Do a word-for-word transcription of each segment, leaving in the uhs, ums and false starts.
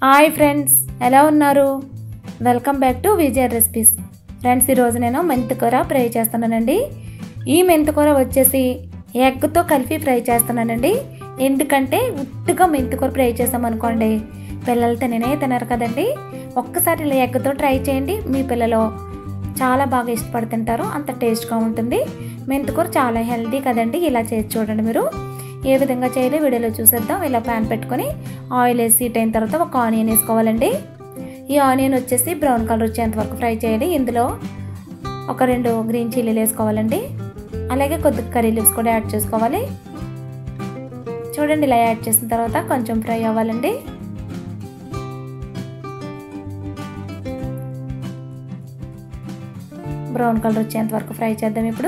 Hi friends, ఎలా ఉన్నారు? Welcome back to Vijayar recipes. Friends, ఈరోజు నేను మెంతి కూర ఫ్రై చేస్తున్నానండి. ఈ మెంతి కూర వచ్చేసి ఎగ్తో కలిపి ఫ్రై చేస్తున్నానండి. ఎందుకంటే ఉట్టుగా మెంతి కూర ఫ్రై చేసామనుకోండి పిల్లలు తిననే తినరు కదండి. ఒక్కసారి ఇలా ఎగ్తో ట్రై చేయండి, మీ పిల్లలు చాలా బాగా ఇష్టపడి తింటారు. అంత టేస్ట్గా ఉంటుంది. మెంతి కూర చాలా హెల్తీ కదండి. ఇలా చేసి చూడండి. మీరు ఏ విధంగా చేయాలి వీడియోలో చూసేద్దాం. ఇలా ప్యాన్ పెట్టుకొని ఆయిల్ వేసి హీట్ అయిన తర్వాత ఒక ఆనియన్ వేసుకోవాలండి. ఈ ఆనియన్ వచ్చేసి బ్రౌన్ కలర్ వచ్చేంత వరకు ఫ్రై చేయాలి. ఇందులో ఒక రెండు గ్రీన్ చిల్లీలు వేసుకోవాలండి. అలాగే కొద్దిగా కర్రీ లీవ్స్ కూడా యాడ్ చేసుకోవాలి. చూడండి, ఇలా యాడ్ చేసిన తర్వాత కొంచెం ఫ్రై అవ్వాలండి. బ్రౌన్ కలర్ వచ్చేంత వరకు ఫ్రై చేద్దాం. ఇప్పుడు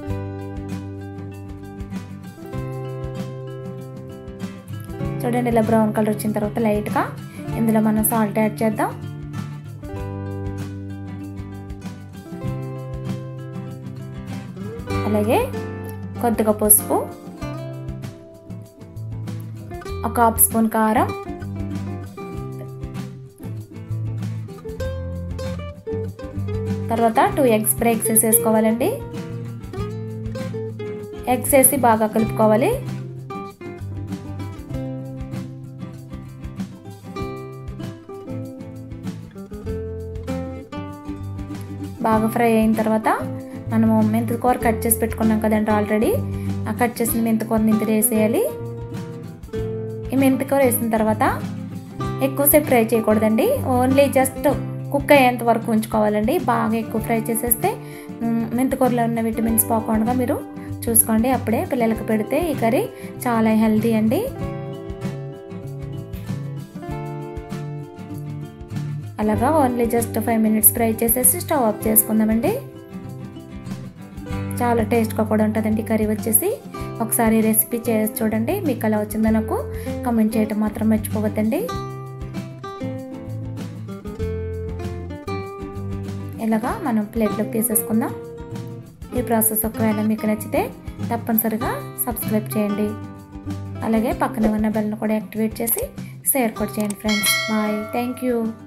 చూడండి, ఇలా బ్రౌన్ కలర్ వచ్చిన తర్వాత లైట్గా ఇందులో మనం సాల్ట్ యాడ్ చేద్దాం. అలాగే కొద్దిగా పసుపు, ఒక హాఫ్ స్పూన్ కారం, తర్వాత టూ ఎగ్స్ బ్రేక్స్ వేసేసుకోవాలండి. ఎగ్స్ వేసి బాగా కలుపుకోవాలి. బాగా ఫ్రై అయిన తర్వాత మనము మెంతి కూర కట్ చేసి పెట్టుకున్నాం కదండి ఆల్రెడీ. ఆ కట్ చేసిన మెంతి కూరని ఇంత వేసేయాలి. ఈ మెంతి కూర వేసిన తర్వాత ఎక్కువసేపు ఫ్రై చేయకూడదండి. ఓన్లీ జస్ట్ కుక్ అయ్యేంత వరకు ఉంచుకోవాలండి. బాగా ఎక్కువ ఫ్రై చేసేస్తే మెంతి కూరలో ఉన్న విటమిన్స్ పోకుండా మీరు చూసుకోండి. అప్పుడే పిల్లలకు పెడితే ఈ కర్రీ చాలా హెల్తీ అండి. అలాగా only just five minutes fry చేసేసి స్టవ్ ఆఫ్ చేసుకుందామండి. చాలా టేస్ట్గా కూడా ఉంటుందండి కర్రీ వచ్చేసి. ఒకసారి రెసిపీ చేసి చూడండి. మీకు అలా వచ్చిందో నాకు కామెంట్ చేయడం మాత్రం మర్చిపోవద్దండి. ఇలాగా మనం ప్లేట్లోకి తీసేసుకుందాం. ఈ ప్రాసెస్ ఒకవేళ మీకు నచ్చితే తప్పనిసరిగా సబ్స్క్రైబ్ చేయండి. అలాగే పక్కన ఉన్న బెల్ని కూడా యాక్టివేట్ చేసి షేర్ కూడా చేయండి ఫ్రెండ్స్. Bye, thank you.